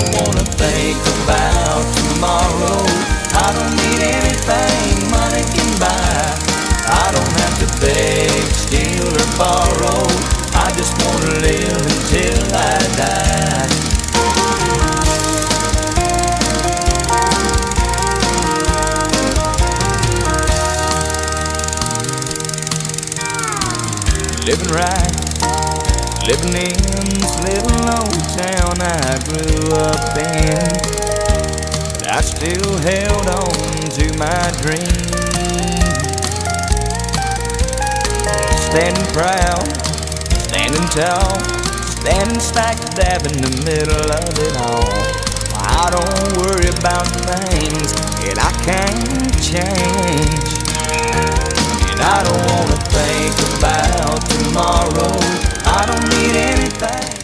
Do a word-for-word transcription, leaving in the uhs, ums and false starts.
don't wanna think about tomorrow. I don't need anything money can buy. I don't have to beg, steal or borrow. I just wanna live until I die. Living right, living in this little old town I grew up in, but I still held on to my dream. Standing proud, standing tall, standing stack dab in the middle of it all. I don't worry about things that I can't change, and I don't wanna think about tomorrow. I don't need anything